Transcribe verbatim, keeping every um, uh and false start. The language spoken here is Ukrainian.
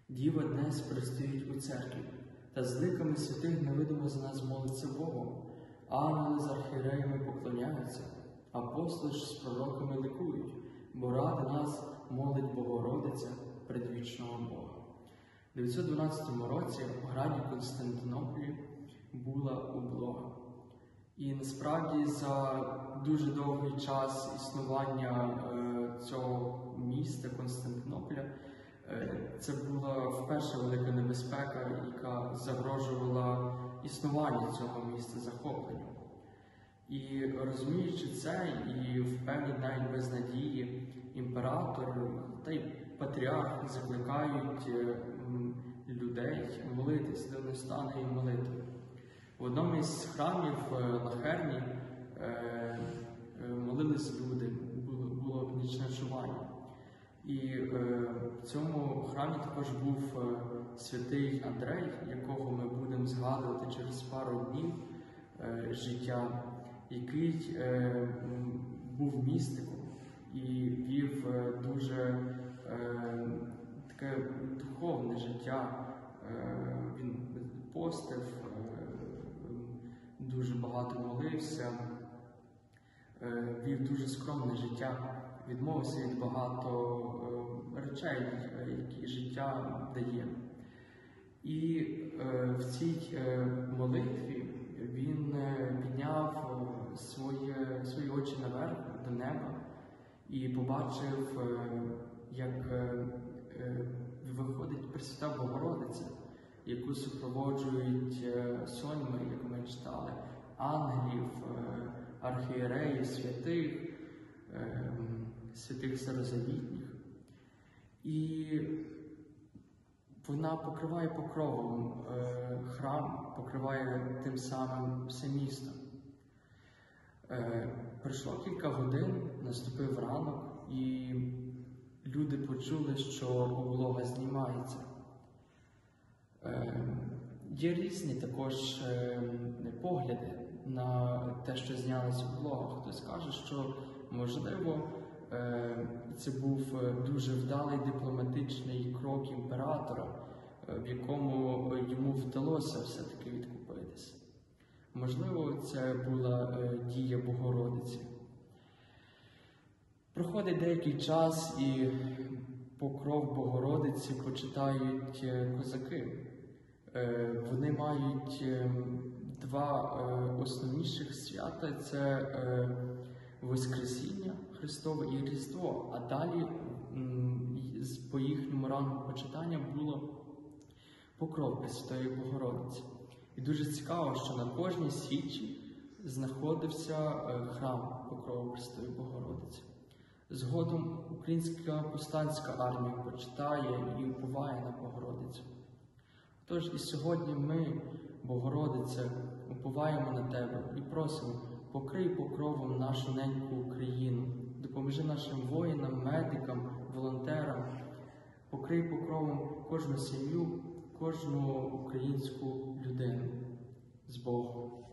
Діва днес пристоїть у церкві, та з ликами святих невидимо за нас молиться Богом. Ангели з архієреями поклоняються, апостоли ж з пророками ликують, бо ради нас молить Богородиця предвічного Бога. У дев'ятсот дванадцятому році в граді Константинополі була облога. І насправді за дуже довгий час існування е, цього міста Константинополя е, це була вперше велика небезпека, яка загрожувала існуванню цього міста, захопленню. І розуміючи це, і впевнені навіть без надії, імператор та й патріарх закликають е, людей молитись, до неустанної молитви. В одному із храмів на Херні е, молились люди, було, було нічне чування. І е, в цьому храмі також був е, святий Андрей, якого ми будемо згадувати через пару днів е, життя, який е, був містиком і вів е, дуже е, таке духовне життя. Е, він постив, дуже багато молився, вів дуже скромне життя, відмовився від багато речей, які життя дає. І в цій молитві він підняв свої, свої очі наверх, до неба, і побачив, як виходить Пресвята Богородиця, яку супроводжують сонми, як ми читали, ангелів, архієреїв, святих, святих старозавітніх. І вона покриває покровом храм, покриває тим самим все місто. Пройшло кілька годин, наступив ранок, і люди почули, що облога знімається. Є різні також погляди на те, що знялася облога. Хтось каже, що, можливо, це був дуже вдалий дипломатичний крок імператора, в якому йому вдалося все-таки відкупитися. Можливо, це була дія Богородиці. Проходить деякий час, і покров Богородиці почитають козаки. Вони мають два основніших свята – це Воскресіння Христове і Різдво, а далі по їхньому рангу почитання було покров Пресвятої Богородиці. І дуже цікаво, що на кожній січі знаходився храм покрови Пресвятої Богородиці. Згодом українська повстанська армія почитає і уповає на Богородицю. Тож і сьогодні ми, Богородице, уповаємо на Тебе і просимо, покрий покровом нашу неньку Україну, допоможи нашим воїнам, медикам, волонтерам, покрий покровом кожну сім'ю, кожну українську людину. З Богом!